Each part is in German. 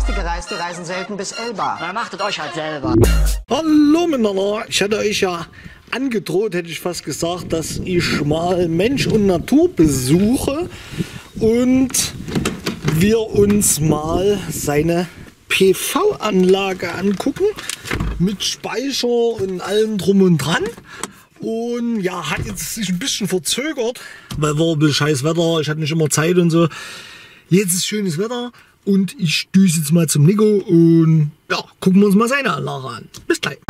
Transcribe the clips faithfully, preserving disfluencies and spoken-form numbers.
meiste Gereiste reisen selten bis Elba. Na, macht es euch halt selber. Hallo miteinander, ich hatte euch ja angedroht, hätte ich fast gesagt, dass ich mal Mensch und Natur besuche und wir uns mal seine P V-Anlage angucken mit Speicher und allem drum und dran. Und ja, hat jetzt sich ein bisschen verzögert, weil war ein bisschen scheiß Wetter, ich hatte nicht immer Zeit und so. Jetzt ist schönes Wetter und ich düse jetzt mal zum Nico und ja, gucken wir uns mal seine Anlage an. Bis gleich.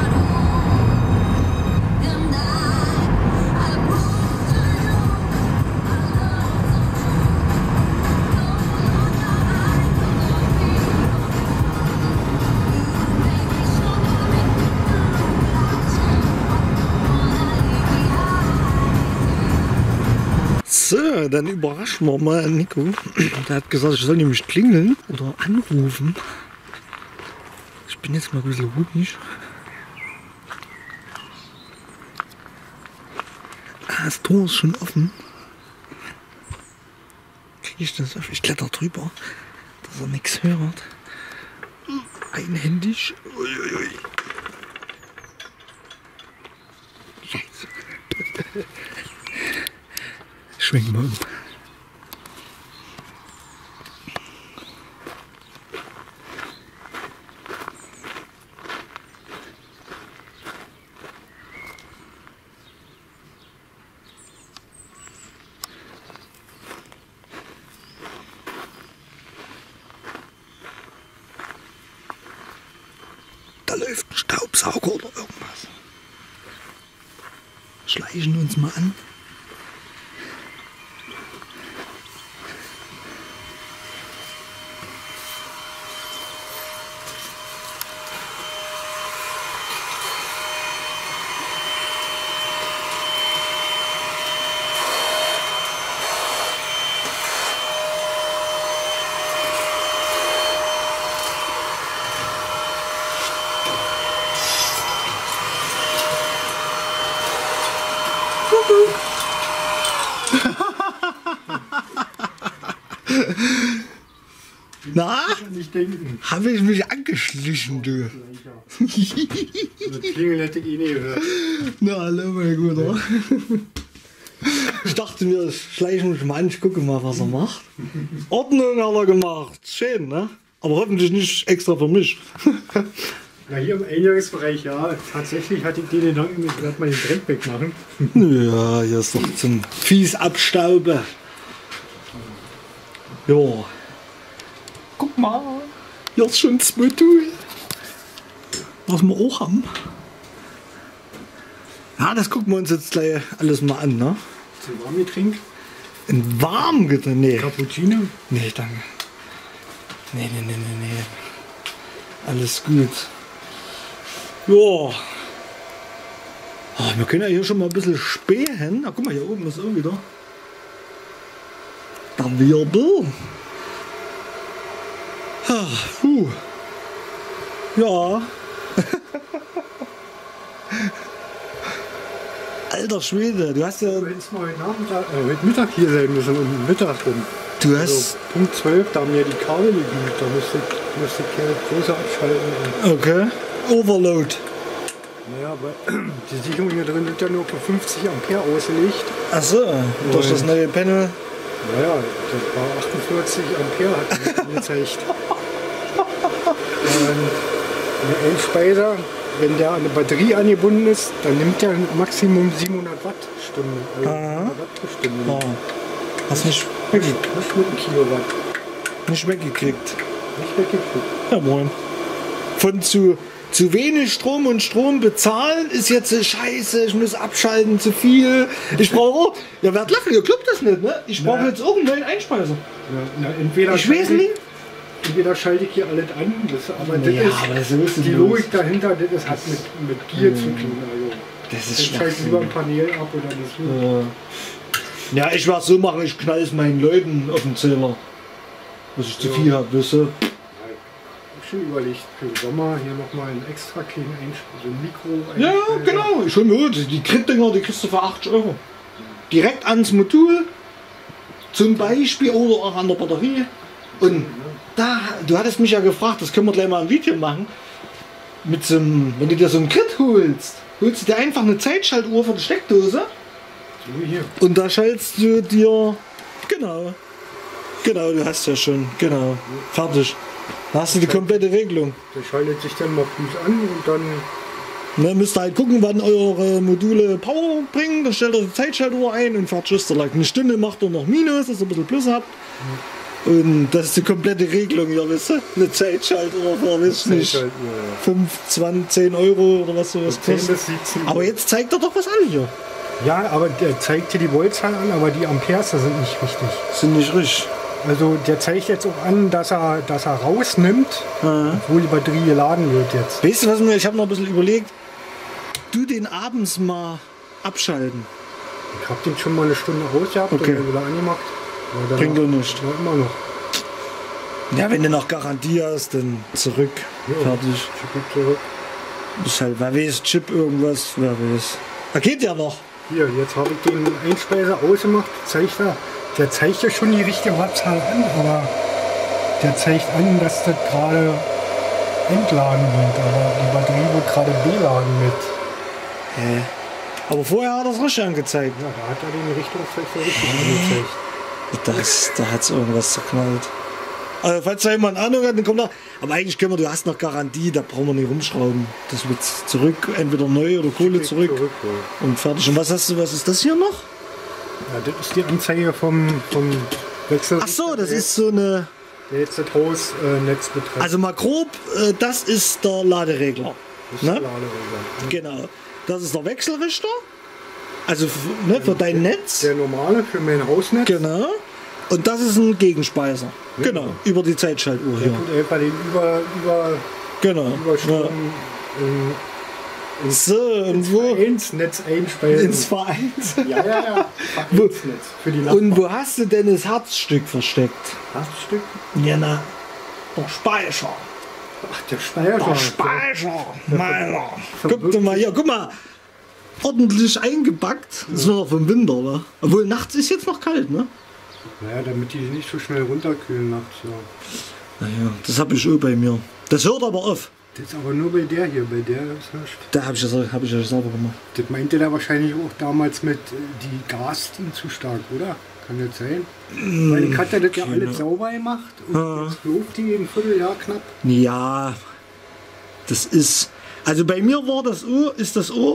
So, dann überraschen wir mal Nico. Der hat gesagt, ich soll nämlich klingeln oder anrufen. Ich bin jetzt mal ein bisschen ruhig. Ah, das Tor ist schon offen. Kriege ich das auf? Ich kletter drüber, dass er nichts hört. Einhändig. Uiuiui. Scheiße. Schwenken wir um. Da läuft ein Staubsauger oder irgendwas. Schleichen uns mal an. Na? Habe ich mich angeschlichen, du? Klingel hätte ich eh nicht gehört. Na, hallo, mein Guter. Ich dachte mir, ich schleiche mich mal an, ich gucke mal, was er macht. Ordnung hat er gemacht. Schön, ne? Aber hoffentlich nicht extra für mich. Na, hier im Eingangsbereich, ja. Tatsächlich hatte ich den Gedanken, ich werde mal den Dreck wegmachen. Ja, hier ist doch zum fies abstauben. Ja. Guck mal, hier ist schon das Modul, was wir auch haben. Ja, das gucken wir uns jetzt gleich alles mal an, ne? Zum Warmgetränk? Ein Warmgetränk? Nee. Cappuccino? Nee, danke. Nee, nee, nee, nee, nee. Alles gut. Ja. Oh, wir können ja hier schon mal ein bisschen spähen. Ah, guck mal, hier oben ist auch wieder der Wirbel. Ah, puh. Ja. Alter Schwede, du hast ja. Du hättest mal heute, Nachmittag, äh, heute Mittag hier sein müssen, um Mittag rum. Du hast. Also, Punkt zwölf, da haben ja die Kabel liegen. Da musste ich, musste ich keine große abschalten. Okay. Overload. Naja, aber die Sicherung hier drin wird ja nur für fünfzig Ampere ausgelegt. Achso, durch das neue Panel. Naja, das war achtundvierzig Ampere hat die angezeigt. Und der Einspeiser, wenn der an eine Batterie angebunden ist, dann nimmt der Maximum siebenhundert Wattstunde. Also Aha. Wattstunde. Oh. Hast nicht, Nicht mit einem Kilowatt. nicht weggekriegt. Nicht weggekriegt. Ja, moin. Von zu, zu wenig Strom und Strom bezahlen ist jetzt so scheiße, ich muss abschalten, zu viel. Ich brauche, ja, wer hat lachen, ihr glaubt das nicht, ne? Ich brauche Na. jetzt auch einen neuen Einspeiser. Ja, na, entweder Ich weiß nicht. Entweder schalte ich hier alles an, das, aber das Ja, ist, aber so ist es die los. Logik dahinter, das ist, hat mit, mit Gier zu tun. Also, Das ist ich schalte lieber ein Panel ab oder das. Ja. Ja, ich werde so machen, ich knall es meinen Leuten auf den Zähler. Was ich zu Ja. viel habe, weißt du? Ich habe schon überlegt, für den Sommer hier nochmal ein extra kleinen Einspeiser, so ein Mikro. Ja, genau. Ich hol mir gut. Die Krit-Dinger, die kriegst du für achtzig Euro. Direkt ans Modul, zum Beispiel, oder auch an der Batterie. Und da, du hattest mich ja gefragt, das können wir gleich mal ein Video machen. Mit so einem, wenn du dir so ein Kit holst, holst du dir einfach eine Zeitschaltuhr von der Steckdose. So hier. Und da schaltest du dir, genau, genau, du hast ja schon, genau, fertig. Da hast du die komplette Regelung. Der schaltet sich dann mal Fuß an und dann... Ne, müsst ihr halt gucken, wann eure Module Power bringen, dann stellt ihr die Zeitschaltuhr ein und fährt Schuss. Eine Stunde macht ihr noch Minus, dass ihr ein bisschen Plus habt. Und das ist die komplette Regelung, ja, wisst ihr? Eine Zeitschaltuhr für, wisst nicht, fünf, zwanzig, zehn Euro oder was sowas kostet. Aber jetzt zeigt er doch was an hier. Ja, aber der zeigt dir die Voltzahl an, aber die Amperes sind nicht richtig. Sind nicht richtig. Also der zeigt jetzt auch an, dass er, dass er rausnimmt, Aha. obwohl die Batterie geladen wird jetzt. Weißt du was, mir, ich habe noch ein bisschen überlegt, du den abends mal abschalten. Ich habe den schon mal eine Stunde rausgehabt Okay. und dann wieder angemacht. Aber Bringt danach- doch nicht. Ja, immer noch. Ja, wenn du noch Garantie hast, dann zurück. Ja. Fertig. Zurück, zurück. Ist halt, wer weiß, Chip irgendwas, wer weiß. Da geht ja noch. Hier, jetzt habe ich den Einspeiser ausgemacht. Zeigt er. Der zeigt ja schon die richtige Wattzahl an, aber der zeigt an, dass das gerade entladen wird. Aber die Batterie wird gerade beladen mit. Hä? Aber vorher hat er es richtig angezeigt. Ja, da hat er den Richtungszeichen richtig angezeigt. Das, da hat es irgendwas zerknallt. Also, falls da jemand Ahnung hat, dann kommt da. Aber eigentlich können wir, du hast noch Garantie, da brauchen wir nicht rumschrauben. Das wird zurück, entweder neu oder Kohle zurück. zurück ja. Und fertig. Und was hast du, was ist das hier noch? Ja, das ist die Anzeige vom, vom Wechsel. Ach so, das ist so eine. Der jetzt das Hausnetz betreibt. Also mal grob, äh, das ist der Laderegler. das ist Ne? der Laderegler. Genau. Das ist der Wechselrichter. Also f- ne, für dein Netz. Der normale für mein Hausnetz. Genau. Und das ist ein Gegenspeiser. Ja, Genau. genau. Über die Zeitschaltuhr Der hier. tut einfach den Über, Über, Genau. Überstrom Ja. So, und wo? ins Netz einspeisen. Ins Vereins. Ja, ja, ja. Wo- Ins Netz. Für die Nachbarn. Und wo hast du denn das Herzstück versteckt? Hast du Stück? Ja, na. Der Speicher. Ach, der Speicher. Der Speicher. Meiner. Guck dir mal hier, guck mal. Ordentlich eingepackt. Das ist nur noch vom Winter, ne? Obwohl nachts ist jetzt noch kalt, ne? Naja, damit die nicht so schnell runterkühlen nachts. Ja. Naja, das habe ich auch bei mir. Das hört aber auf. Das ist aber nur bei der hier, bei der ist nicht. Da habe ich, das- hab ich ja selber gemacht. Das meinte der wahrscheinlich auch damals mit, äh, die Gas ging zu stark, oder? Kann das sein? Weil ich hatte das ja alles sauber gemacht und jetzt läuft die ein Vierteljahr knapp. Ja, das ist. Also bei mir war das auch, ist das auch.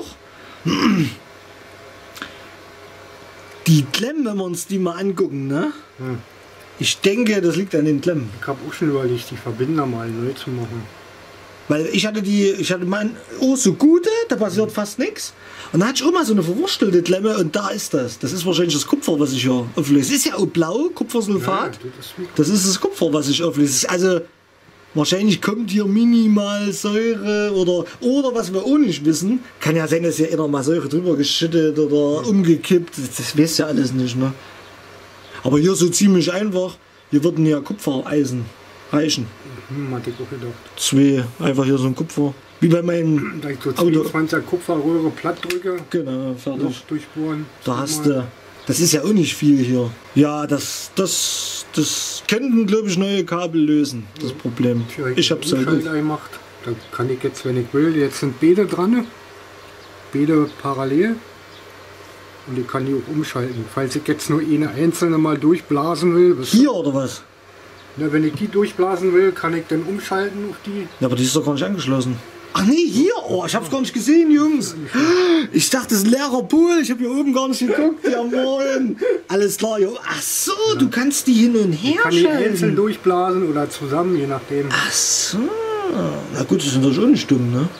Die Klemmen, wenn wir uns die mal angucken, ne? Hm. Ich denke, das liegt an den Klemmen. Ich habe auch schon überlegt, die Verbinder mal neu zu machen. Weil ich hatte die, ich hatte mein, oh, so gute, da passiert fast nichts. Und da hatte ich auch mal so eine verwurstelte Klemme und da ist das. Das ist wahrscheinlich das Kupfer, was ich hier auflöse. Es ist ja auch blau, Kupfersulfat. Ja, das ist wie Das ist das Kupfer, was ich auflöse. Also wahrscheinlich kommt hier minimal Säure oder, oder was wir auch nicht wissen, kann ja sein, dass hier immer mal Säure drüber geschüttet oder umgekippt. Das, das weiß ja alles nicht, ne? Aber hier so ziemlich einfach. Hier würden ja Kupfereisen reichen. Hm, hatte ich auch gedacht. Zwei, einfach hier so ein Kupfer. Wie bei meinem Da ich so Auto. zweiundzwanziger Kupferröhre platt drücke, Genau, fertig. noch durchbohren. Da hast du. Das ist ja auch nicht viel hier. Ja, das, das, das könnten, glaube ich, neue Kabel lösen, das Problem. Ich hab's halt halt gut. gemacht. Da kann ich jetzt, wenn ich will, jetzt sind beide dran. Beide parallel. Und ich kann die auch umschalten. Falls ich jetzt nur eine einzelne mal durchblasen will. weißt du? Hier oder was? Na, wenn ich die durchblasen will, kann ich dann umschalten auf die. Ja, aber die ist doch gar nicht angeschlossen. Ach nee, hier! Oh, ich hab's gar nicht gesehen, Jungs! Ich dachte, das ist ein leerer Pool. Ich habe hier oben gar nicht geguckt. Ja, moin! Alles klar, jo. Ach so, du kannst die hin und her Kann die einzeln schalten. durchblasen oder zusammen, je nachdem. Ach so. Na gut, das ist natürlich auch nicht dumm, ne?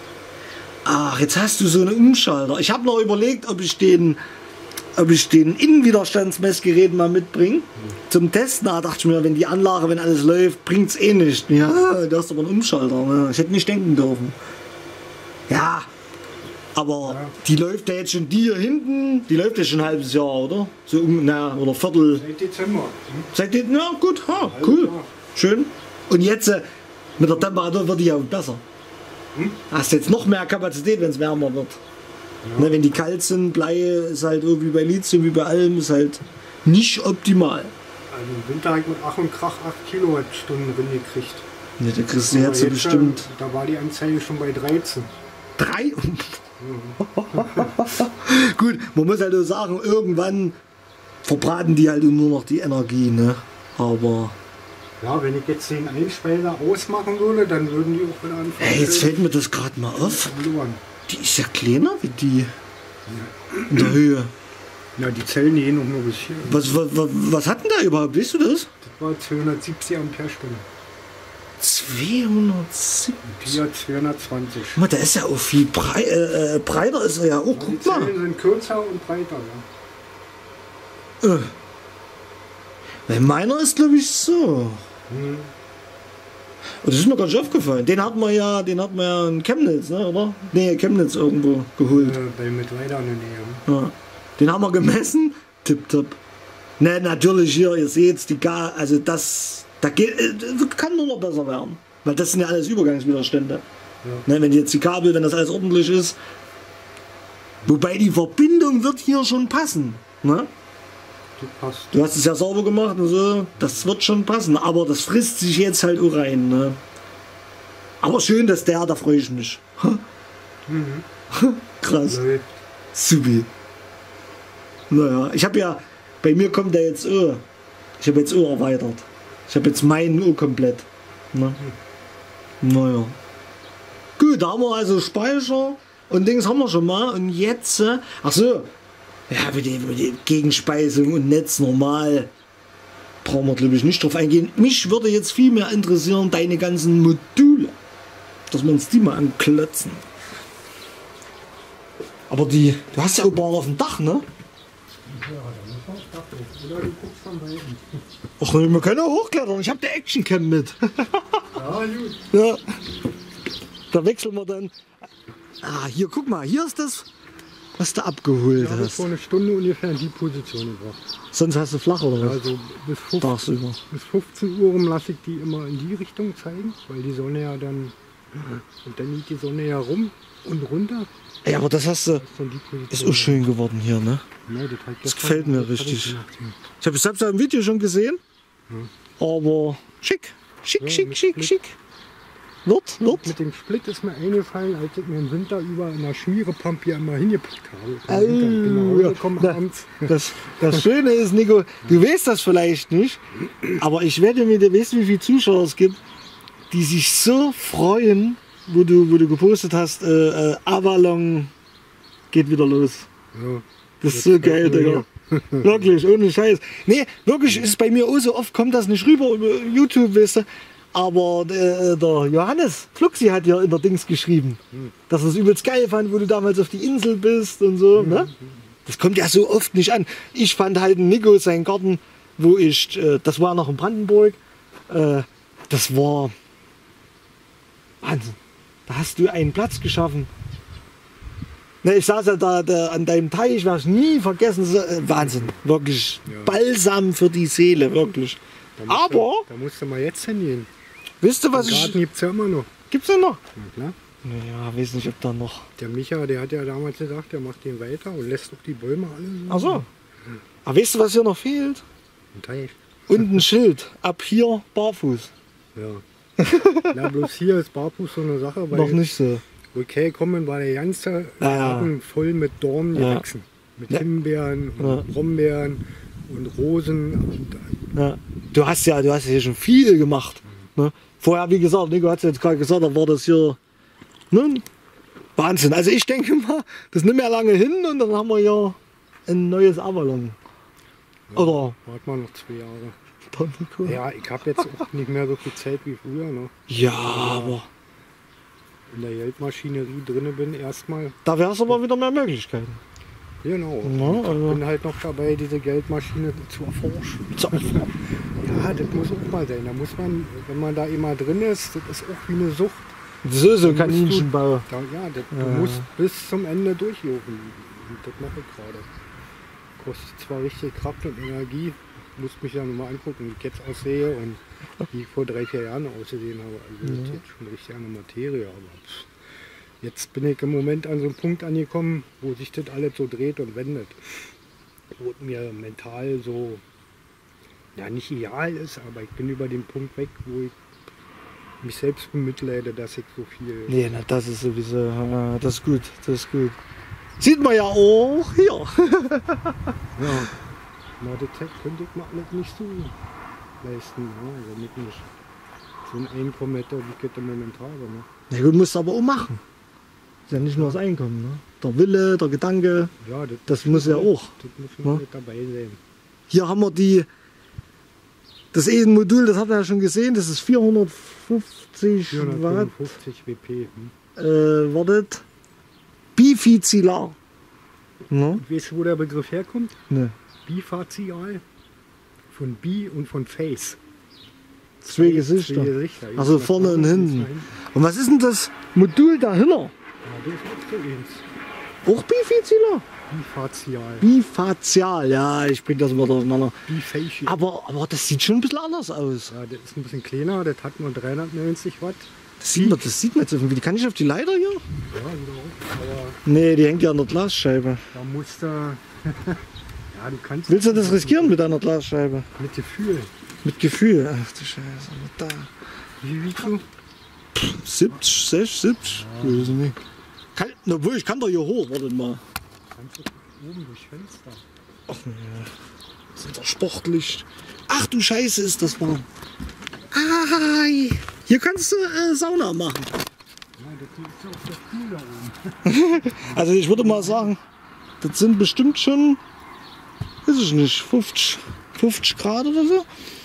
Ach, jetzt hast du so einen Umschalter. Ich habe noch überlegt, ob ich den, ob ich den Innenwiderstandsmessgerät mal mitbringe. Zum Testen. Da dachte ich mir, wenn die Anlage, wenn alles läuft, bringt es eh nicht. Ja, da hast aber einen Umschalter. Ne? Ich hätte nicht denken dürfen. Ja, aber Ja. die läuft ja jetzt schon, die hier hinten, die läuft ja schon ein halbes Jahr, oder? So um, na, oder Viertel. Seit Dezember. Hm? Seitdem, ja gut, ha, cool, Jahr. schön. Und jetzt äh, mit der Temperatur wird die ja besser. Hm? Hast jetzt noch mehr Kapazität, wenn es wärmer wird. Ne, wenn die kalt sind, Blei ist halt irgendwie bei Lithium wie bei allem ist halt nicht optimal. Also im Winter habe ich mit Ach und Krach acht Kilowattstunden drin gekriegt. Ja, da kriegst du Aber jetzt so jetzt, bestimmt äh, Da war die Anzeige schon bei dreizehn. drei. Gut, man muss halt nur sagen, irgendwann verbraten die halt nur noch die Energie, ne? Aber. Ja, wenn ich jetzt den Einspeiser ausmachen würde, dann würden die auch wieder anfangen. Ey, jetzt fällt mir das gerade mal auf. verloren. Die ist ja kleiner wie die in der Höhe. Ja, die Zellen die gehen auch nur bis hier. Was, was, was, was hat denn da überhaupt? Weißt du das? Das war zweihundertsiebzig Amperestunde. zweihundertsiebzig. Die hat zweihundertzwanzig. Guck mal, der ist ja auch viel brei äh, äh, breiter, ist er ja auch. Die Guck mal. Zellen sind kürzer und breiter. Ja. Äh. Weil meiner ist, glaube ich, so. Hm. Und das ist mir gar nicht aufgefallen. Den hatten wir ja, den hatten wir ja in Chemnitz, ne, oder? Nee, Chemnitz irgendwo geholt. Äh, bei Mittweida in der Nähe. Ja. Den haben wir gemessen. Tipptopp. Ne, natürlich hier, ihr seht die Ga, also das, da geht, das kann nur noch besser werden. Weil das sind ja alles Übergangswiderstände. Ja. Ne, wenn jetzt die Kabel, wenn das alles ordentlich ist. Wobei die Verbindung wird hier schon passen. Ne? Das passt. Du hast es ja sauber gemacht und so, das wird schon passen, aber das frisst sich jetzt halt auch rein. Ne? Aber schön, dass der, da freue ich mich. Mhm. Krass, Läuft. supi. Naja, ich habe ja, bei mir kommt der jetzt auch, ich habe jetzt auch erweitert. Ich habe jetzt meinen auch komplett. Ne? Naja. Gut, da haben wir also Speicher und Dings haben wir schon mal und jetzt, äh, ach so, ja, mit der, mit der Gegenspeisung und Netz normal brauchen wir, glaube ich, nicht drauf eingehen. Mich würde jetzt viel mehr interessieren, deine ganzen Module. Dass wir uns die mal anklotzen. Aber die, du hast ja auch Bahn auf dem Dach, ne? Oder du guckst von Weitem. Ach, wir können auch hochklettern. Ich habe der Actioncam mit. Ja, gut. Ja. Da wechseln wir dann. Ah, hier, guck mal, hier ist das, was du abgeholt Ich habe hast. vor einer Stunde ungefähr in die Position gebracht. Sonst hast du flach oder was? Also bis, fünf, Tagsüber. bis fünfzehn Uhr rum lasse ich die immer in die Richtung zeigen, weil die Sonne ja dann. Und dann geht die Sonne ja rum und runter. Ey, aber das hast du. Das ist dann die Position. Ist auch schön geworden hier, ne? Ja, das, hat Das gestern- gefällt mir das hat richtig. ich gemacht, ja. Ich habe es selbst im Video schon gesehen. Aber schick, schick, Ja, schick, mit schick, Split. schick. Wird, wird. Mit dem Split ist mir eingefallen, als ich mir im Winter über in der Schmierepump hier immer hingepackt habe. Au, Im Winter bin nach Hause ja. gekommen Da- abends. Das, das Schöne ist, Nico, du weißt das vielleicht nicht, aber ich wette mir, du weißt, wie viele Zuschauer es gibt, die sich so freuen, wo du, wo du gepostet hast, äh, äh, Avalon geht wieder los. Ja. Das ist so geil, Digga. Wirklich, ohne Scheiß. Nee, wirklich ist es bei mir auch so oft, kommt das nicht rüber über YouTube, weißt du. Aber äh, der Johannes Fluxi hat ja in der Dings geschrieben, dass er es übelst geil fand, wo du damals auf die Insel bist und so. Ne? Das kommt ja so oft nicht an. Ich fand halt Nico seinen Garten, wo ich, äh, das war noch in Brandenburg, äh, das war Wahnsinn. Da hast du einen Platz geschaffen. Ne, ich saß ja da, da an deinem Teich, werde ich nie vergessen. So, äh, Wahnsinn, wirklich Ja. Balsam für die Seele, wirklich. Da musst Aber, Du, da musst du mal jetzt hingehen. wisst ihr, was Den ich... Garten gibt es ja immer noch. Gibt's denn noch? Na klar. Naja, weiß nicht, ob da noch... Der Micha, der hat ja damals gesagt, der macht den weiter und lässt auch die Bäume alle so. Ach so. Aber weißt du, was hier noch fehlt? Ein Teich. Und ein Schild. Ab hier barfuß. Ja. Na, bloß hier ist Barfuß so eine Sache, weil Noch nicht so. okay, kommen war der ganze Ja, ja. Garten voll mit Dornen Ja. gewachsen. Mit Ja. Himbeeren und Ja. Brombeeren und Rosen. Und Ja. Du hast ja, du hast ja hier schon viel gemacht. Ne? Vorher, wie gesagt, Nico hat es jetzt gerade gesagt, da war das hier ne? Wahnsinn. Also ich denke mal, das nimmt ja lange hin und dann haben wir ja ein neues Avalon. Oder? warte mal noch zwei Jahre. Der Nico. Ja, ich habe jetzt auch nicht mehr so viel Zeit wie früher. Ne? Ja, aber In der Geldmaschinerie drin bin erstmal. da wäre es aber wieder mehr Möglichkeiten. Genau. Ja, Und also- ich bin halt noch dabei, diese Geldmaschine zu erforschen. So. Ja, das muss auch mal sein. Da muss man, wenn man da immer drin ist, das ist auch wie eine Sucht. So, so musst du- Kaninchenbau. Da, ja, das, Ja. du musst bis zum Ende durchlaufen. Und das mache ich gerade. Kostet zwar richtig Kraft und Energie, muss mich ja nur mal angucken, wie ich jetzt aussehe und wie ich vor drei, vier Jahren ausgesehen habe. Also das ist jetzt schon richtig eine Materie. Aber pff, jetzt bin ich im Moment an so einem Punkt angekommen, wo sich das alles so dreht und wendet. Wo es mir mental so, ja nicht ideal ist, aber ich bin über den Punkt weg, wo ich mich selbst bemitleide, dass ich so viel... Nee, na, das ist sowieso, äh, das ist gut, das ist gut. Sieht man ja auch hier. Ja, na, das könnte ich mir alles nicht so leisten, ne? Also mit nicht so ein Einkommen hätte, wie ich das im Moment habe. Ne? Na gut, musst du aber auch machen. Ist ja nicht nur das Einkommen, ne? Der Wille, der Gedanke, Ja, das, das muss ja auch. Das muss man Ne? mit dabei sein. Hier haben wir die, das E-Modul, das habt ihr ja schon gesehen, das ist vierhundertfünfzig Watt. vierhundertfünfzig W P. Hm? Äh, wartet. Bifizilar. Ne? Weißt du, wo der Begriff herkommt? Ne. Bifazial. Von Bi und von Face. Zwei Gesichter. Zwei Gesichter. Also Eins vorne nach und vorne, hinten. eins nach hinten. Und was ist denn das Modul dahinter? Ja, das ist auch so eins. Auch Bifizilar? Bifazial. Bifazial, ja, ich bring das immer durcheinander. Bifacial. Aber, aber das sieht schon ein bisschen anders aus. Ja, das ist ein bisschen kleiner, das hat nur dreihundertneunzig Watt. Das sieht man, das sieht man jetzt irgendwie. Die kann ich auf die Leiter hier? Ja, wieder auch. Aber Nee, die hängt ja an der Glasscheibe. da musst du. Ja, du kannst. Willst du das riskieren mit einer Glasscheibe? Mit Gefühl. Mit Gefühl. Ach du Scheiße. Da. Wie wiegst du? siebzig, sechzig, siebzig. Ja. Ich weiß nicht. Kann, obwohl, ich kann doch hier hoch. Warte mal. Kannst du oben durch Fenster. Ach nee. Das ist doch sportlich. Ach du Scheiße, ist das warm. Ai. Hier kannst du äh, Sauna machen. Ja, das ist ja auf der Stuhl da oben. Also ich würde mal sagen, das sind bestimmt schon, weiß ich nicht, fünfzig, fünfzig Grad oder so.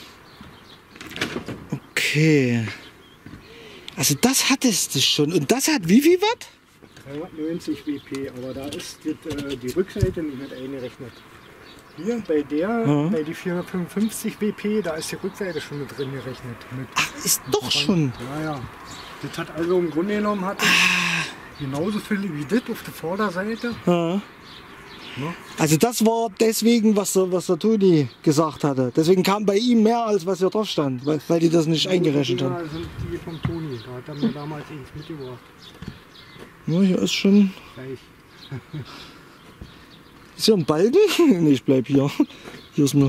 Okay. Also das hattest du schon. Und das hat wie viel Watt? dreihundertneunzig W P, aber da ist das, äh, die Rückseite nicht mit eingerechnet. Hier bei der, Ja. bei die vierhundertfünfundfünfzig W P, da ist die Rückseite schon mit drin gerechnet. Mit Ach, ist doch schon. Ja, ja. Das hat also im Grunde genommen hat es genauso viel wie das auf der Vorderseite. Ja. Also das war deswegen, was der, was der Toni gesagt hatte. Deswegen kam bei ihm mehr, als was hier drauf stand, weil, weil die das nicht eingerechnet Ja, haben. sind die vom Toni. Da hat er mir damals eins mitgebracht. Ja, hier ist schon... Gleich. Ist hier ein Balken? Nee, ich bleib hier. Hier ist nur...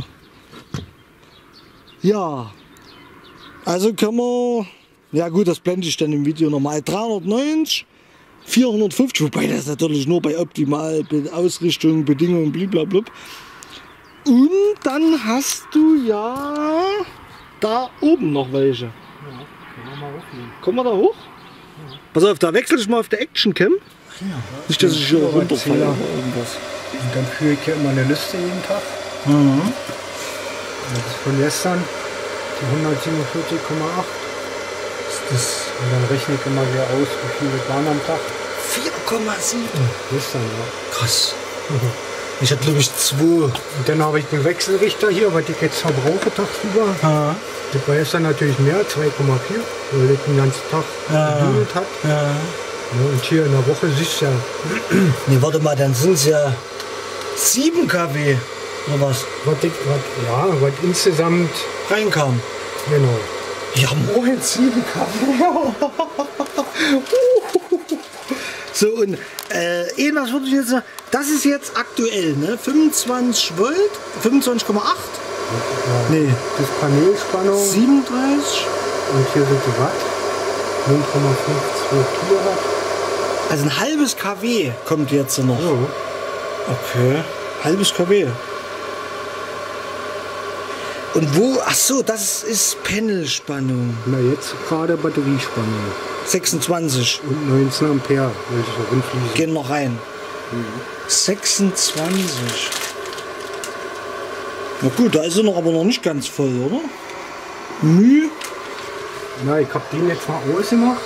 Ja. Also können wir... Ja gut, das blende ich dann im Video nochmal. dreihundertneunzig, vierhundertfünfzig, wobei das natürlich nur bei optimal Ausrichtung, Bedingungen, blablabla. Und dann hast du ja da oben noch welche. Ja, können wir mal hochnehmen. Kommen wir da hoch? Pass auf, da wechsle ich mal auf der Action Cam. Ja, Nicht, dass ich hier Ja, runterfalle Zähler. oder irgendwas. Und dann führe ich ja immer eine Liste jeden Tag. Mhm. Das ist von gestern, die hundertsiebenundvierzig Komma acht. Das Und dann rechne ich immer wieder aus, wie viele das waren am Tag. vier Komma sieben. Gestern, ja. Krass. Ich hatte glaube ich zwei. Und dann habe ich den Wechselrichter hier, was ich jetzt verbrauche tagsüber. Ja. Das war gestern natürlich mehr, zwei Komma vier, weil das den ganzen Tag Ja. gedudelt hat. Ja. Ja, und hier in der Woche siehst du ja, Nee, warte mal, dann sind es ja sieben Kilowatt oder was was, ich, was, ja, was insgesamt, reinkam. genau. Ja, moin, sieben Kilowatt. So, und äh, eh, was würde ich jetzt sagen? Das ist jetzt aktuell, ne? fünfundzwanzig Volt, fünfundzwanzig Komma acht, Ja, nee, das Panelspannung siebenunddreißig. und hier sind die Watt, null Komma zweiundfünfzig Kilowatt. Also ein halbes KW kommt jetzt noch. Ja. Okay. Halbes KW. Und wo? Ach so, das ist Panelspannung. Na jetzt gerade Batteriespannung sechsundzwanzig. und neunzehn Ampere, welche so rumfließen. Gehen noch rein. sechsundzwanzig. Na gut, da ist er noch aber noch nicht ganz voll, oder? Müh. Na, ich habe den jetzt mal ausgemacht.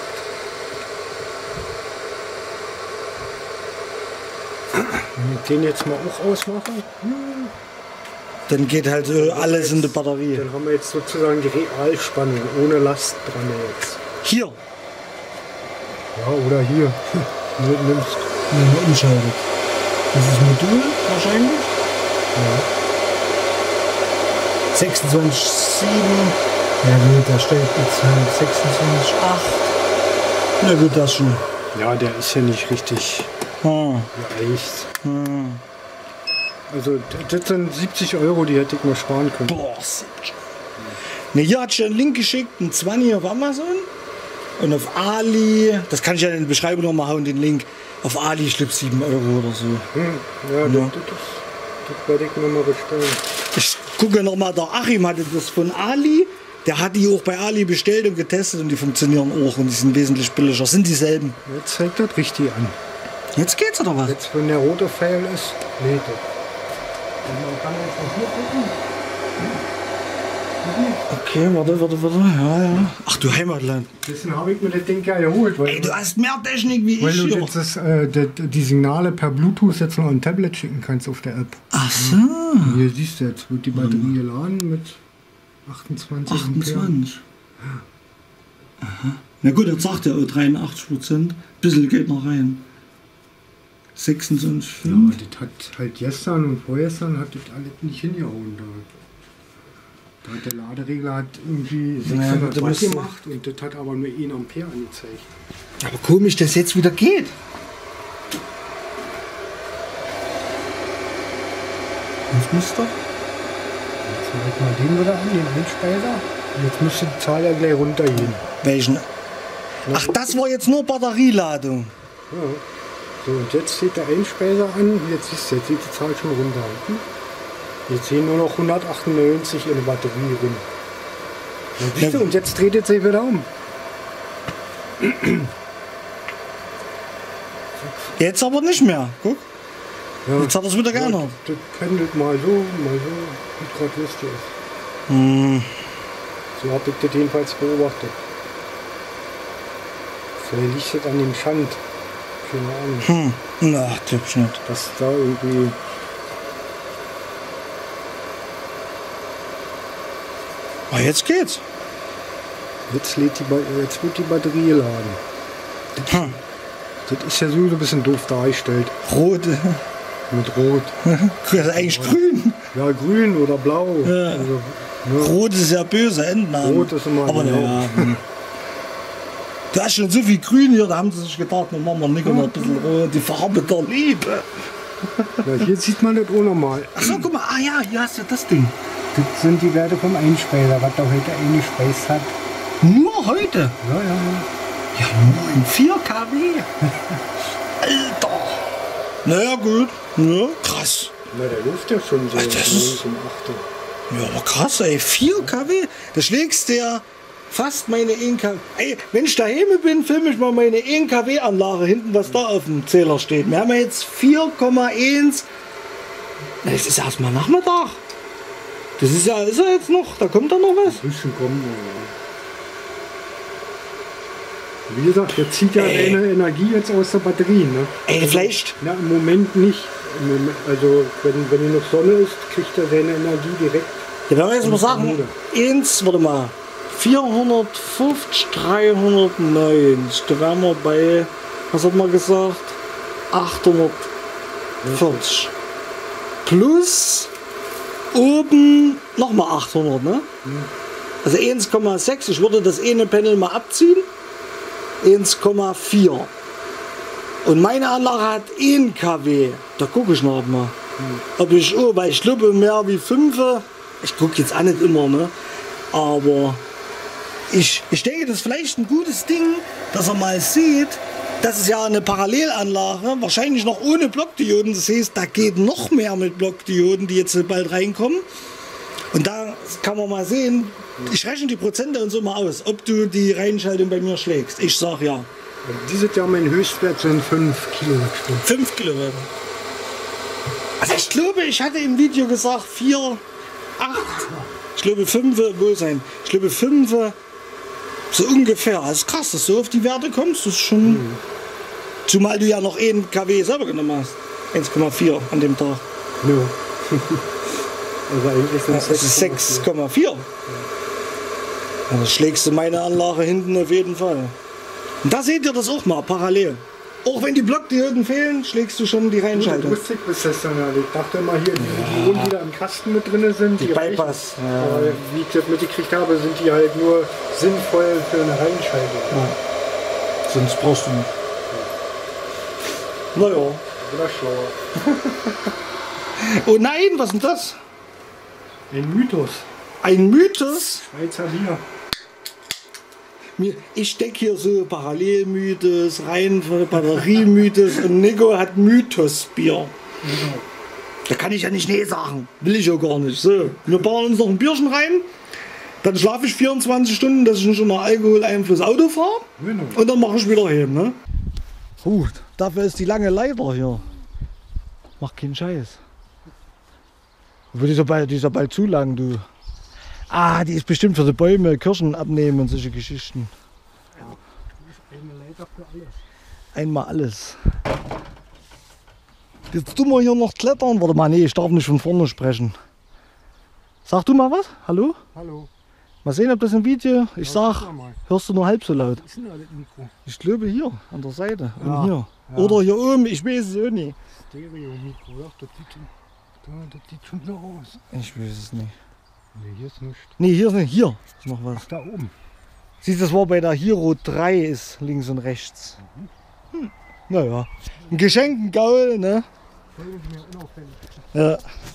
Wenn ich den jetzt mal auch ausmache, Dann geht halt äh, alles in die Batterie. dann haben wir jetzt sozusagen die Realspannung ohne Last dran jetzt. Hier. Ja, oder hier. Du nimmst. Ja, umschaltet. Das ist Modul wahrscheinlich. Ja. sechsundzwanzig Komma sieben. Ja gut, da steht jetzt halt sechsundzwanzig Komma acht. Na gut, das schon. Ja, der ist ja nicht richtig Ah. geeicht. Ah. Also das sind siebzig Euro, die hätte ich mal sparen können. Boah, siebzig. Ne, hier hat ich einen Link geschickt, ein zwanzig auf Amazon und auf Ali, das kann ich ja in die Beschreibung noch mal hauen, den Link. Auf Ali, ich glaube sieben Euro oder so. Hm, ja, Ja. Das, das, das werde ich mir mal bestellen. Ich gucke noch mal, der Achim hatte das von Ali, der hat die auch bei Ali bestellt und getestet und die funktionieren auch und die sind wesentlich billiger, sind dieselben. Jetzt zeigt das richtig an. Jetzt geht's oder was? Jetzt, wenn der rote Pfeil ist, lädt das. Und man kann jetzt auch hier gucken. Okay, warte, warte, warte, ja, ja. Ach du Heimatland. Deswegen habe ich mir das Ding ja geholt, weil, Ey, du hast mehr Technik wie weil ich du hier. jetzt das, äh, die, die Signale per Bluetooth jetzt noch ein Tablet schicken kannst auf der App. Ach so. Hier siehst du, jetzt wird die Batterie geladen mit achtundzwanzig Ampere. achtundzwanzig. Aha. Na gut, jetzt sagt er oh, dreiundachtzig Prozent. Bisschen geht noch rein. sechsundzwanzig Ja, Komma fünf. das hat halt gestern und vorgestern hat das alles nicht hingehauen. Da, da hat der Laderegler hat irgendwie sechshundert da Watt musst du- gemacht und das hat aber nur ein Ampere angezeigt. Aber komisch, dass jetzt wieder geht. Was muss doch? Jetzt mache ich mal den wieder an, den Einspeiser. Und jetzt müsste die Zahl ja gleich runtergehen. Welchen? Ach, das war jetzt nur Batterieladung. Ja. So, und jetzt steht der Einspeiser an. Jetzt siehst du, jetzt geht die Zahl schon runter. Hm? Jetzt sehen nur noch hundertachtundneunzig in der Batterie drin. Und, siehst du, und jetzt dreht es sich wieder um. Jetzt aber nicht mehr. Guck, Ja. jetzt hat er es wieder geändert. Das pendelt mal so, mal so, wie gerade lustig ist. Hm. So habe ich das jedenfalls beobachtet. Vielleicht liegt das an dem Schand. Keine Ahnung. Hm. Na, typisch nicht. Dass da irgendwie. Aber jetzt geht's. Jetzt, lädt die, Ba- jetzt wird die Batterie geladen. Hm. Das ist ja so ein bisschen doof dargestellt. Rot. Mit Rot. Das ist eigentlich grün. Ja, grün oder blau. Ja. Also, ne? Rot ist ja böse, Endname. Rot ist immer Aber genau. naja. hm. Du hast schon so viel Grün hier, da haben sie sich gedacht, wir machen mal nicht noch ein bisschen rot. Die Farbe der Liebe. Ja, hier sieht man das auch nochmal. Achso, guck mal, ah ja, hier hast du das Ding. Das sind die Werte vom Einspeiser, was da heute eingespeist hat. Nur heute? Ja, ja, ja. Ja, nur in vier Kilowatt. Alter. Naja, gut. Ja, krass. Na, der läuft ja schon so Ach, das ist- zum achten. Ja, aber krass, ey. vier Kilowatt. Da schlägst du ja fast meine ein Kilowatt. Ey, wenn ich daheim bin, filme ich mal meine ein Kilowatt Anlage hinten, was da auf dem Zähler steht. Wir haben ja jetzt vier Komma eins. Na, das ist erstmal Nachmittag. Das ist ja, ist ja jetzt noch, da kommt da noch was. Ein bisschen kommen. Ja. Wie gesagt, der zieht ja Ey. seine Energie jetzt aus der Batterie. Ne? Ey, vielleicht. Na, im Moment nicht. Im Moment, also, wenn, wenn hier noch Sonne ist, kriegt er seine Energie direkt. Ja, wenn wir jetzt mal sagen, eins, warte mal, vierhundertfünfzig, dreihundertneunzig, da wären wir bei, was hat man gesagt, achthundertvierzig. Plus oben nochmal achthundert, ne? Also eins Komma sechs, ich würde das eine Panel mal abziehen, eins Komma vier. Und meine Anlage hat ein Kilowatt. Da gucke ich noch mal. Ob ich, oh, weil ich glaube mehr wie fünf. Ich gucke jetzt auch nicht immer, ne? Aber ich, ich denke, das ist vielleicht ein gutes Ding, dass er mal sieht, das ist ja eine Parallelanlage, wahrscheinlich noch ohne Blockdioden. Das heißt, da geht noch mehr mit Blockdioden, die jetzt bald reinkommen. Und da kann man mal sehen, ich rechne die Prozente und so mal aus, ob du die Reinschaltung bei mir schlägst. Ich sag ja. Dieses Jahr mein Höchstwert sind fünf Kilowattstunden. fünf Kilowatt. Also ich glaube, ich hatte im Video gesagt vier, acht. Ich glaube fünf wohl sein. Ich glaube fünf so ungefähr. Das ist krass, dass du auf die Werte kommst. Das ist schon. Mhm. Zumal du ja noch ein Kilowatt selber genommen hast. eins Komma vier an dem Tag. Ja. Also eigentlich sind Ja, das ist sechs Komma vier. Also schlägst du meine Anlage hinten auf jeden Fall. Und da seht ihr das auch mal parallel. Auch wenn die Blockdioden fehlen, schlägst du schon die Reinschaltung. Lustig ist das dann halt. Ich dachte immer hier, die, die Runden, die da im Kasten mit drin sind, Die reichen. Bypass. Ja. Aber wie ich das mitgekriegt habe, sind die halt nur sinnvoll für eine Reinschaltung. Ja. Sonst brauchst du nicht. Naja. Oder schlauer. Oh nein, was ist denn das? Ein Mythos. Ein Mythos? Schweizer Bier. Mir- Ich stecke hier so Parallelmythos, rein Batteriemythos und Nico hat Mythos-Bier. Da kann ich ja nicht nee sagen. Will ich ja gar nicht. So, wir bauen uns noch ein Bierchen rein. Dann schlafe ich vierundzwanzig Stunden, dass ich nicht unter Alkoholeinfluss Auto fahre. Genau. Und dann mache ich wieder heim. Ne? Gut, dafür ist die lange Leiter hier. Mach keinen Scheiß. Aber die ist ja bald, die ist ja bald zu lang, du. Ah, die ist bestimmt für die Bäume, Kirschen abnehmen und solche Geschichten. Eine Leiter für alles. Einmal alles. Jetzt tun wir hier noch klettern. Warte mal, nee, ich darf nicht von vorne sprechen. Sag du mal was? Hallo? Hallo. Mal sehen, ob das im Video. Ich Ja, sag, guck mal mal. hörst du nur halb so laut? Was ist denn da das Mikro? Ich glaube hier, an der Seite. Ja, Und hier. ja. Oder hier oben, ich weiß es auch nicht. Stereo-Mikro, ja, das sieht schon, da, das sieht schon so aus. Ich weiß es nicht. Ne, hier ist nichts. Nee, hier ist nicht. Hier ist noch was. Ach, da oben. Siehst du, das war bei der Hero drei, ist links und rechts. Hm. Naja, ein Geschenk, ein Gaul, ne? Voll mir unauffällig. Ja.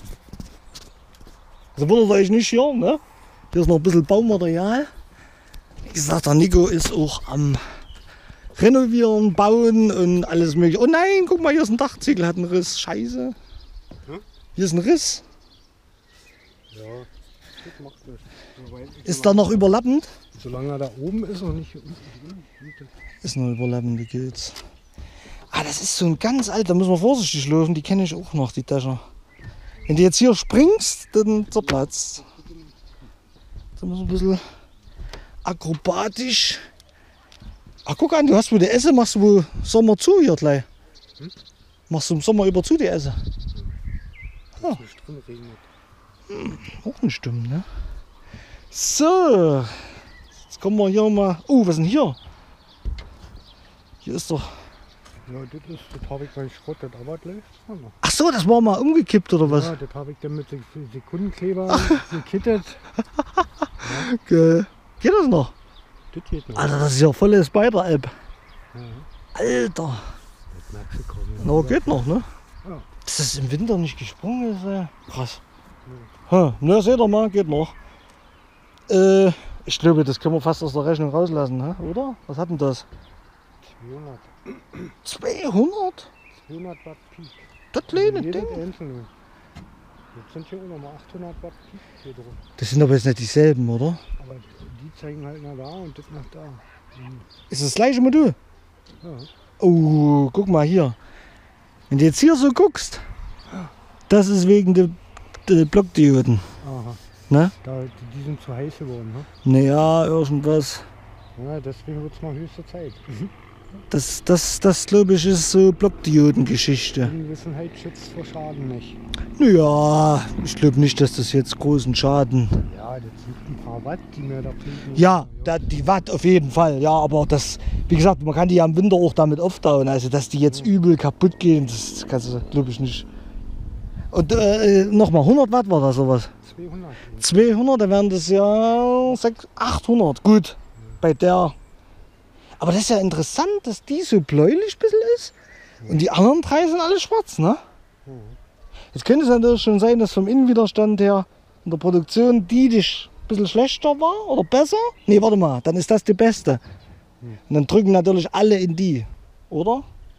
Also wundert euch nicht hier, ne? Hier ist noch ein bisschen Baumaterial. Wie gesagt, der Nico ist auch am Renovieren, Bauen und alles mögliche. Oh nein, guck mal, hier ist ein Dachziegel, hat einen Riss. Scheiße. Hm? Hier ist ein Riss. Ja, das macht nichts. So weit- Ist da noch überlappend? Solange er da oben ist und nicht hier unten drin. Ist noch überlappend, die geht's. Ah, das ist so ein ganz alt, da müssen wir vorsichtig laufen, die kenne ich auch noch, die Dächer. Wenn du jetzt hier springst, dann zerplatzt. Da müssen wir ein bisschen akrobatisch. Ach, guck an, du hast wo die Esse, machst du wohl Sommer zu hier gleich. Hm? Machst du im Sommer über zu die Esse. Ja. Nicht drin regnet. Auch nicht stimmt, ne? So, jetzt kommen wir hier mal. Oh, was ist denn hier? Hier ist doch. Ja, das ist, das habe ich beim Schrott, das aber gleich. Ach so, das war mal umgekippt oder was? Ja, das habe ich dann mit Sek- Sekundenkleber gekittet. Ge Geht das noch? Das geht noch. Alter, das ist ja volle Spider-App. Ja, Alter. das merkst du kaum. Na, geht noch, ne? Ja. Dass das im Winter nicht gesprungen ist, äh, krass. Ha, na, seht ihr mal, geht noch. Äh, ich glaube, das können wir fast aus der Rechnung rauslassen, ne? Oder? Was hat denn das? zweihundert. zweihundert? zweihundert Watt Peak. Das kleine Jedes Ding. einzelne. Jetzt sind hier auch nochmal achthundert Watt Peak hier drin. Das sind aber jetzt nicht dieselben, oder? Aber die zeigen halt nach da und das nach da. Mhm. Ist das gleiche Modul? Ja. Oh, guck mal hier. Wenn du jetzt hier so guckst, das ist wegen der, der Blockdioden. Aha. Ne? Da, die, die sind zu heiß geworden, ne? Naja, irgendwas. Ja, deswegen wird es mal höchste Zeit. Das, das, das glaube ich, ist so Blockdiodengeschichte. Unwissenheit schützt vor Schaden nicht. Naja, ich glaube nicht, dass das jetzt großen Schaden. Ja, das sind ein paar Watt, die mir da fliegen. Ja, da, die Watt auf jeden Fall. Ja, aber das, wie gesagt, man kann die ja im Winter auch damit auftauen. Also, dass die jetzt übel kaputt gehen, das kannst du, glaube ich, nicht. Und äh, nochmal, hundert Watt war das sowas. zweihundert. zweihundert, dann wären das ja sechshundert, achthundert. Gut, bei der. Aber das ist ja interessant, dass die so bläulich ein bisschen ist. Und die anderen drei sind alle schwarz, ne? Jetzt könnte es natürlich schon sein, dass vom Innenwiderstand her in der Produktion die dich ein bisschen schlechter war oder besser. Nee, warte mal, dann ist das die beste. Und dann drücken natürlich alle in die, oder?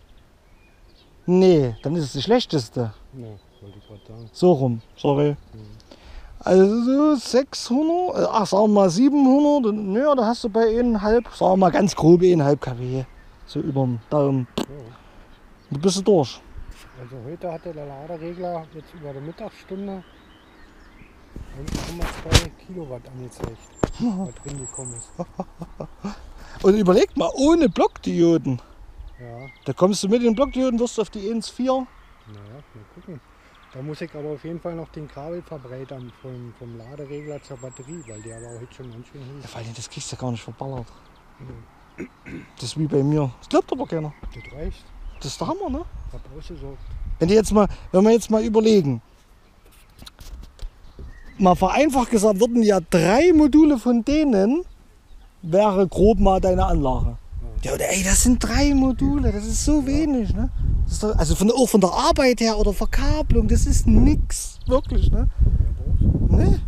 Nee, dann ist es die schlechteste. Ja, wollte ich gerade sagen. So rum, sorry. Also sechshundert, äh, ach sagen wir mal siebenhundert, und naja, da hast du bei eineinhalb, sagen wir mal ganz grob eineinhalb KW. So über den Daumen. Ja. Du bist du durch. Also heute hatte der Laderegler jetzt über der Mittagsstunde eins Komma zwei Kilowatt angezeigt, was drin gekommen ist. Und überleg mal, ohne Blockdioden. Ja, Da kommst du mit den Blockdioden, wirst du auf die eins Komma vier. naja, mal gucken. Da muss ich aber auf jeden Fall noch den Kabel verbreitern vom, vom Laderegler zur Batterie, weil der war heute schon ganz schön Ja, hoch. vor allem, das kriegst du gar nicht verballert. Das ist wie bei mir. Das glaubt aber keiner. Das reicht. Das ist der Hammer, ne? Hab ausgesorgt. Wenn, die jetzt mal, wenn wir jetzt mal überlegen, mal vereinfacht gesagt, würden ja drei Module von denen, wäre grob mal deine Anlage. Ja, oder, ey, das sind drei Module, das ist so wenig, ne? Das ist doch, also von, auch von der Arbeit her oder Verkabelung, das ist nix. Wirklich, ne? Ne?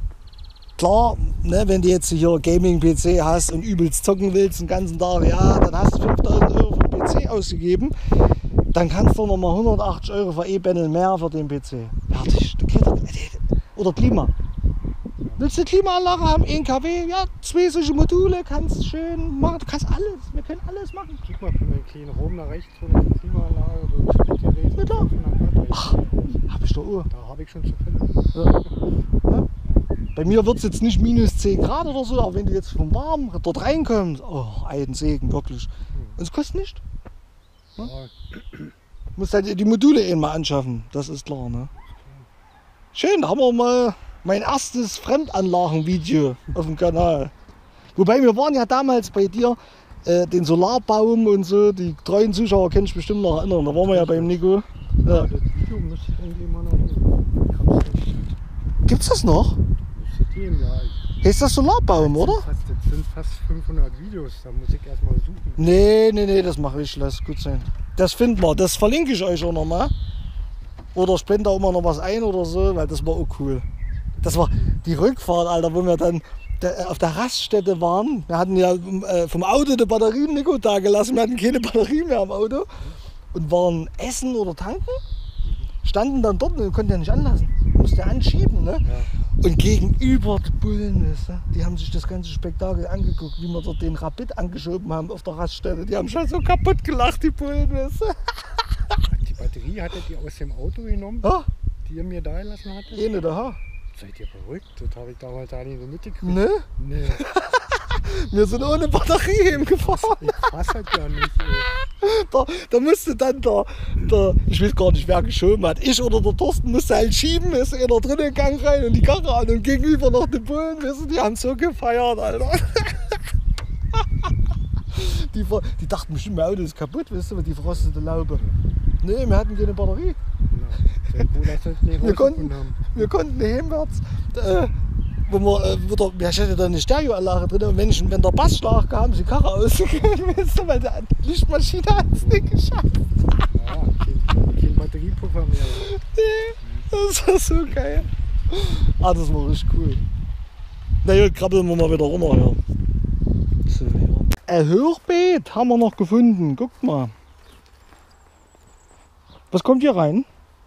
Klar, ne, wenn du jetzt hier Gaming-P C hast und übelst zocken willst den ganzen Tag, ja, dann hast du fünftausend Euro für den P C ausgegeben. Dann kannst du noch mal hundertachtzig Euro für E-Panel mehr für den P C. Fertig. Oder Klima. Willst du eine Klimaanlage haben, ein Kilowatt? Ja, zwei solche Module, kannst schön machen. Du kannst alles. Wir können alles machen. Guck mal, für meinen kleinen Raum nach rechts von der Klimaanlage oder das Gerät. Ja, klar. Ach, hab ich doch Uhr. Da habe ich schon zu viel. Ja. Ja. Bei mir wird es jetzt nicht minus zehn Grad oder so, aber wenn du jetzt vom Warm dort reinkommst, oh, ein Segen, wirklich. Und es kostet nicht. Ja? Du musst halt die Module eben mal anschaffen, das ist klar. Ne? Schön, da haben wir mal mein erstes Fremdanlagenvideo auf dem Kanal. Wobei wir waren ja damals bei dir, äh, den Solarbaum und so, die treuen Zuschauer können sich bestimmt noch erinnern, da waren wir ja beim Nico. Ja. Ja, das Video müsste ich irgendwie mal noch geben. Gibt's das noch? Müsste geben, ja. Heißt das Solarbaum, oder? Fast, das sind fast fünfhundert Videos, da muss ich erstmal suchen. Nee, nee, nee, das mache ich, lass gut sein. Das finden wir, das verlinke ich euch auch nochmal. Oder ich blende da immer noch was ein oder so, weil das war auch cool. Das war die Rückfahrt, Alter, wo wir dann auf der Raststätte waren. Wir hatten ja vom Auto die Batterien, Nico, da gelassen. Wir hatten keine Batterie mehr am Auto. Und waren essen oder tanken. Standen dann dort und konnten ja nicht anlassen. Musste anschieben, ne? Ja. Und gegenüber die Bullen, weißt du, die haben sich das ganze Spektakel angeguckt, wie wir dort den Rapid angeschoben haben auf der Raststätte. Die haben schon so kaputt gelacht, die Bullen, weißt du. Die Batterie hattet ihr aus dem Auto genommen, Ja, die ihr mir da gelassen hattet? eine da. Seid ihr verrückt? Das habe ich damals gar nicht so mitgekriegt. Ne? Nee. Wir sind ohne Batterie hingefahren. Ich fass halt ja nicht, ey. Da, da musste dann der, der, ich weiß gar nicht wer geschoben hat, ich oder der Thorsten musste halt schieben, ist einer drin in den Gang rein und die Karre an und gegenüber noch die Bullen, wissen, die haben so gefeiert, Alter. Die, die dachten bestimmt, mein Auto ist kaputt, weißt du, mit die verrostete Laube. Nee, wir hatten keine Batterie. Na, sehr gut, dass wir es nicht Wir konnten, rausgefunden haben. wir konnten heimwärts, äh, wo wir, äh, wo der, ich hatte da eine Stereoanlage drin und wenn, ich, wenn der Bassschlag kam, ist die Karre ausgegangen, weißt du, weil die Lichtmaschine hat es nicht geschafft. Ja, kein, kein Batteriepuffer mehr. Nee, das war so geil. Ah, das war richtig cool. Na gut, krabbeln wir mal wieder runter, ja. So, ja. Ein Hochbeet haben wir noch gefunden, guckt mal. Was kommt hier rein?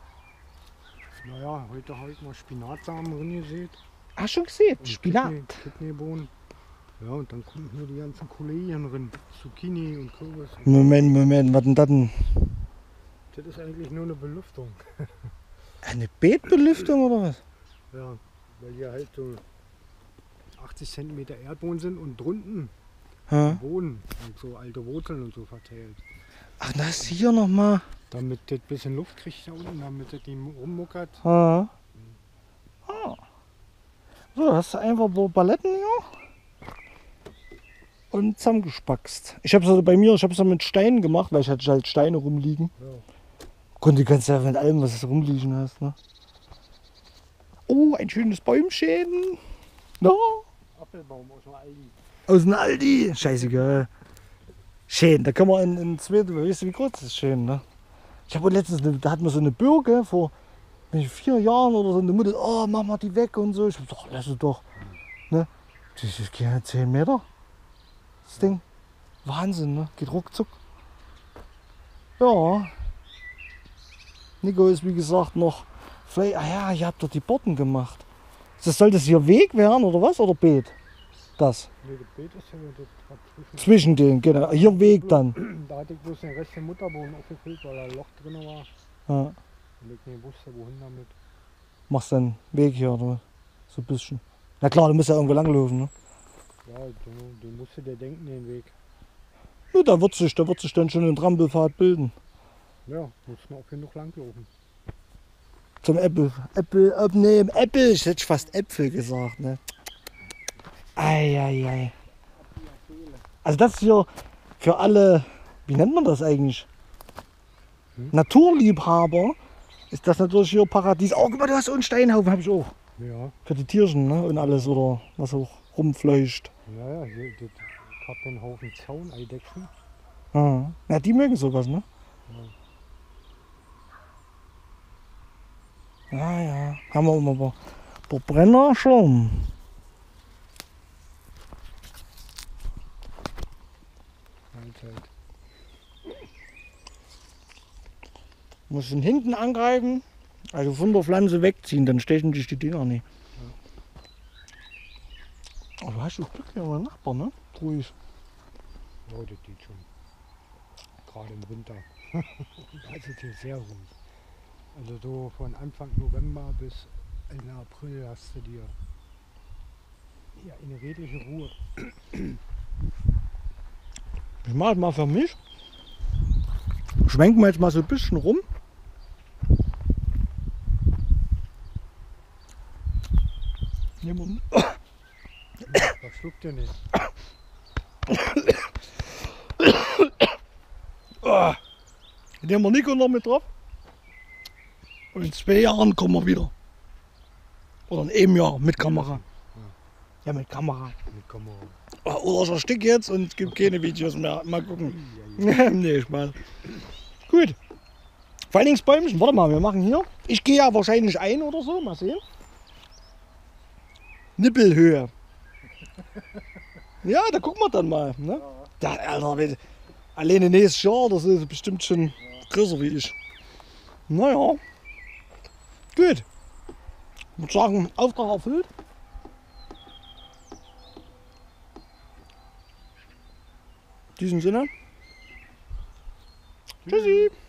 Naja, heute habe ich mal Spinatsamen drin gesehen. Hast du schon gesehen? Und Spinat. Kidney- Kidneybohnen. Ja, und dann kommen hier die ganzen Kollegen drin. Zucchini und Kürbis. Moment, Moment, was denn das denn? Das ist eigentlich nur eine Belüftung. Eine Beetbelüftung oder was? Ja, weil hier halt so achtzig Zentimeter Erdboden sind und drunten Ha? Boden und so alte Wurzeln und so verteilt. Ach, das ist hier nochmal. Damit das ein bisschen Luft kriegt da unten, damit das die rummuckert. Ah. Ah. So, hast du einfach so Paletten hier und zusammengespackt. Ich habe es bei mir, ich habe es mit Steinen gemacht, weil ich hatte halt Steine rumliegen. Ja. Konnte kannst ja mit allem, was du rumliegen hast. Ne? Oh, ein schönes Bäumchen. No. Apfelbaum aus dem Aldi. Aus dem Aldi. Scheißegal. Schön, da kann man in, in zweite, weißt du wie groß das ist schön, ne? Ich habe letztens, eine, da hatten wir so eine Birke vor vier Jahren oder so, und die Mutter, oh, mach mal die weg und so. Ich hab gesagt, lass es doch. Ne? Das ist keine zehn Meter. Das Ding. Wahnsinn, ne? Geht ruckzuck. Ja. Nico ist wie gesagt noch, vielleicht, ah ja, ihr habt doch die Borden gemacht. Das soll das hier Weg werden oder was? Oder Beet? Das. Nee, das Beet ist ja das dazwischen. Zwischen denen, genau. Hier Weg dann. Da hatte ich bloß den Rest der Mutterboden aufgefüllt, weil da ein Loch drin war. Ja. Und ich nicht wusste, wohin damit. Machst dann Weg hier oder so ein bisschen. Na klar, du musst ja irgendwo langlaufen, ne? Ja, den, den musste der denken, den Weg. Ja, da wird sich, da wird sich dann schon ein Trampelpfad bilden. Ja, muss man auch genug langlaufen. Zum Äpfel. Äpfel abnehmen. Äpfel, ich hätte fast Äpfel gesagt, ne? Eieiei. Also das hier für alle, wie nennt man das eigentlich? Hm? Naturliebhaber ist das natürlich hier Paradies. Oh, guck mal, du hast so einen Steinhaufen, habe ich auch. Ja, Für die Tierchen, ne? Und alles, oder was auch rumfleucht. ja, ja, hier, das, ich hab den Haufen Zauneidechsen. Ah. Ja, die mögen sowas, ne? Ja, ja. Haben wir immer ein paar Brenner schon. Mahlzeit. Muss von hinten angreifen, also von der Pflanze wegziehen, dann stechen dich die Dinger nicht. Ja. Aber du hast das Glück hier, mein Nachbar, ne? Ruhig. Ja, das geht schon. Gerade im Winter. Da ist es hier sehr ruhig. Also so von Anfang November bis Ende April hast du dir ja, eine redliche Ruhe. Ich mache mal für mich. Schwenken wir jetzt mal so ein bisschen rum. Nehmen wir- Was schluckt ihr nicht? Ah, nehmen wir Nico noch mit drauf. Und in zwei Jahren kommen wir wieder. Oder in einem Jahr mit Kamera. Ja, mit Kamera. Mit Kamera. Ah, Oder ich erstick jetzt und es gibt keine Videos mehr. Mal gucken. Nee, Spaß. Gut. Vor allen Dingen das Bäumchen. Warte mal, wir machen hier. Ich gehe ja wahrscheinlich ein oder so. Mal sehen. Nippelhöhe. Ja, da gucken wir dann mal. Ne? Ja, Alter, wenn- alleine nächstes Jahr, das ist bestimmt schon größer wie ich. Naja. Gut. Ich würde sagen, Auftrag erfüllt. In diesem Sinne. Tschüssi.